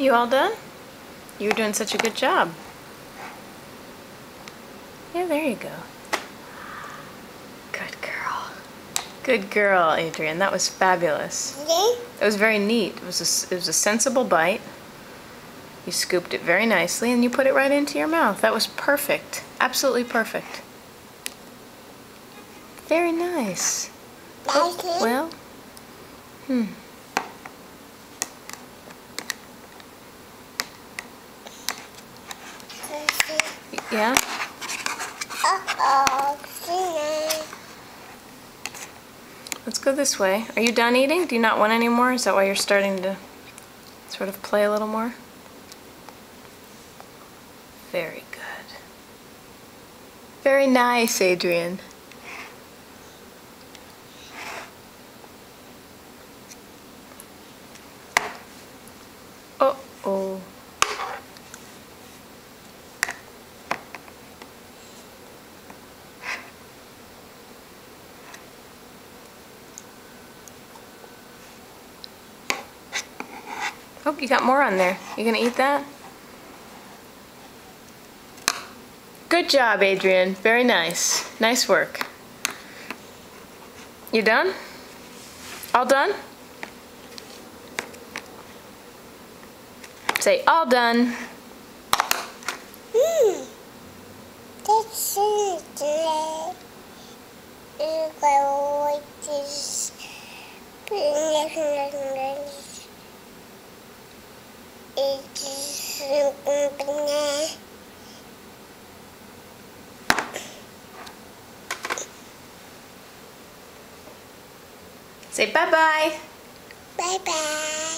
You all done? You were doing such a good job. Yeah, there you go. Good girl. Good girl, Adrian. That was fabulous. That was very neat. It was a sensible bite. You scooped it very nicely and you put it right into your mouth. That was perfect. Absolutely perfect. Very nice. Oh, well, yeah? Let's go this way. Are you done eating? Do you not want any more? Is that why you're starting to sort of play a little more? Very good. Very nice, Adrian. Uh-oh. Oh, you got more on there. You gonna eat that? Good job, Adrian. Very nice. Nice work. You done? All done? Say, all done. Say bye-bye. Bye-bye.